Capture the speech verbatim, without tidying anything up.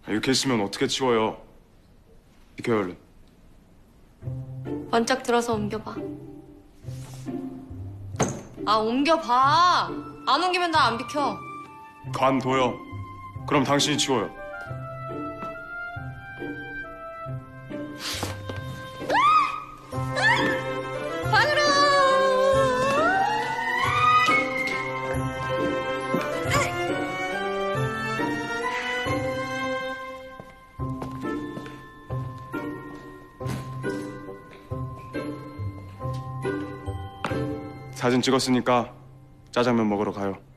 이렇게 있으면 어떻게 치워요? 비켜요, 얼른. 번쩍 들어서 옮겨봐. 아, 옮겨봐. 안 옮기면 나 안 비켜. 관둬요. 그럼 당신이 치워요. 반으로! 사진 찍었으니까 짜장면 먹으러 가요.